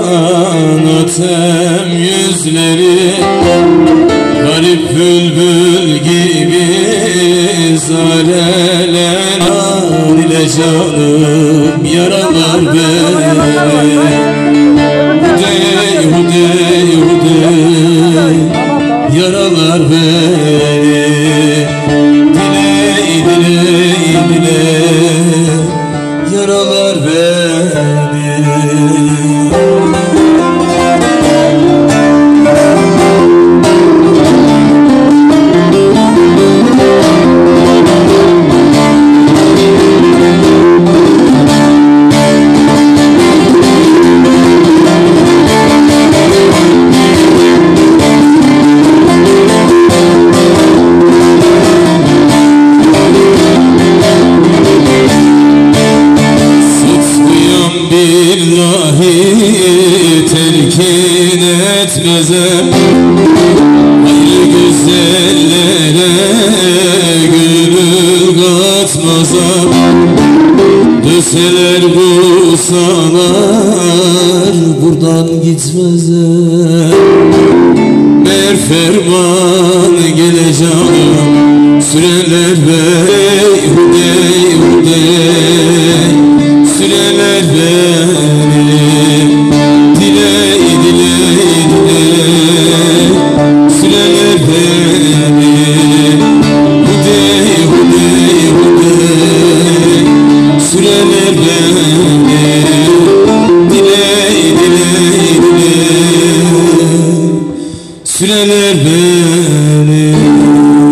atem yüzleri, garip bülbül gibi zareler ile canım yaralar beni. Hudey hudey hudey yaralar beni. Diley diley diley yaralar beni. Telkin etmezem ayrı güzellere gönül katmazam. Döseler bulsalar buradan gitmezem. Mer ferman geleceğim süreler bey hudey hudey süreler beni. Diley diley diley süreler beni. Hudey hudey hudey süreler beni. Diley diley diley süreler beni.